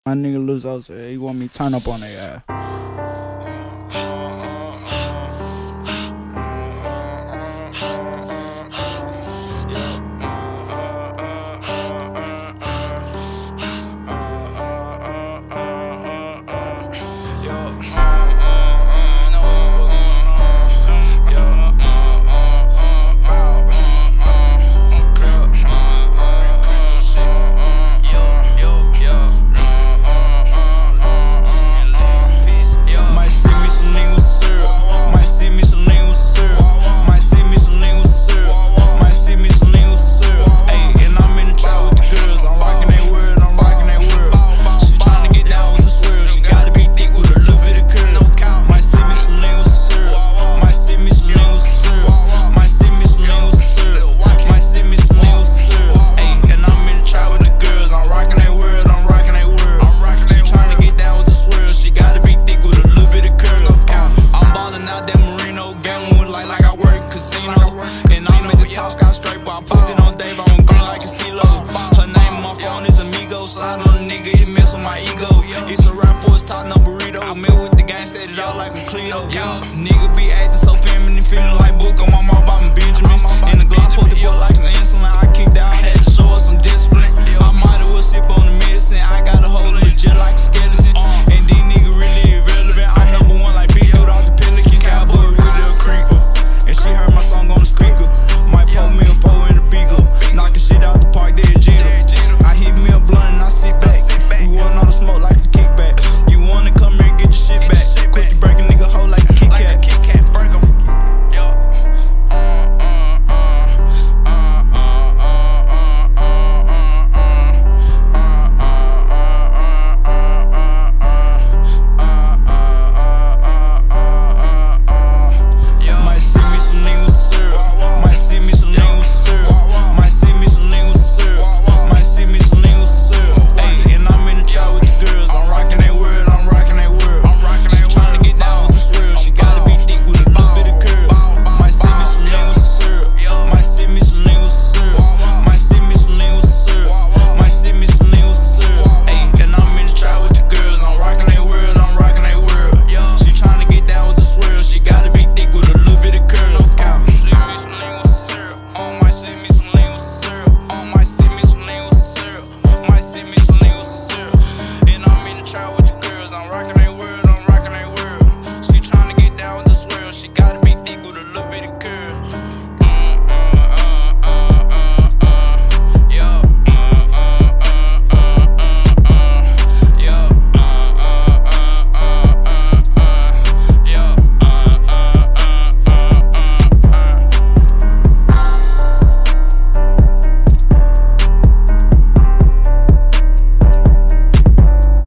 My nigga Lizzo said he want me to turn up on their ass. I put it on Dave, I'm going like a CeeLo. Her name on my phone is Amigo. Slide on a nigga, it mess with my ego. It's a rap for his top, no burrito. Met with the gang, set it all like a Cleo. Nigga be acting so feminine, feeling like book on my mom, Benjamin. In the glove, put the book like an insulin. I kicked out.